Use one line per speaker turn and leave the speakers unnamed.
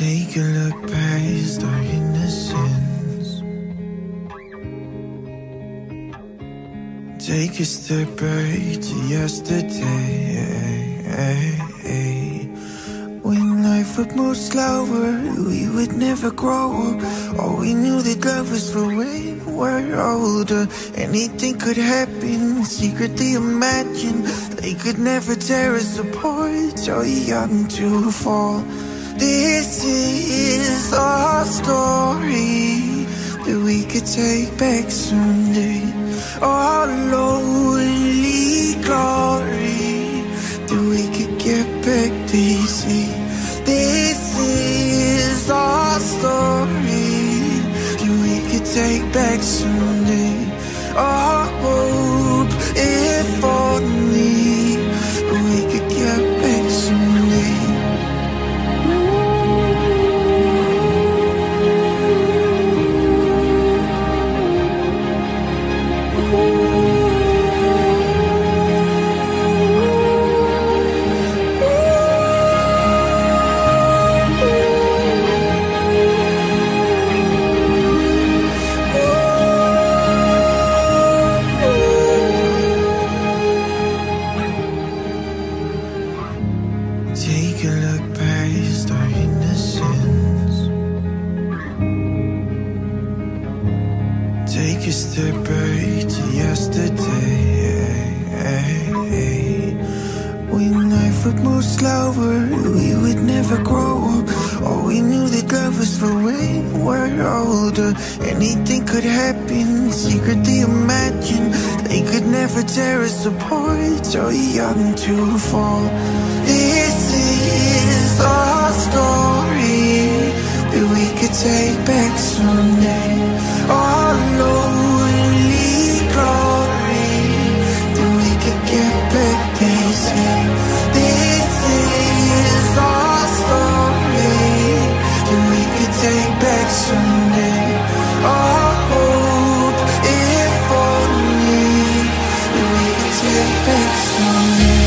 Take a look past our innocence. Take a step back to yesterday. When life would move slower, we would never grow up. All we knew that love was for when we're older. Anything could happen, secretly imagine they could never tear us apart. So young to fall. This is our story that we could take back someday. Our lonely glory that we could get back, they say. This is our story that we could take back someday. Our hope, if only we could get back someday. Take a look past our innocence. Take a step back to yesterday. When life would move slower, we would never grow up. All we knew that love was for when we're older. Anything could happen, secretly imagine they could never tear us apart. So young to fall. This is our story that we could take back someday. Our lonely glory that we could get back, they say. This is our story that we could take back someday. Our hope, if only that we could take back someday.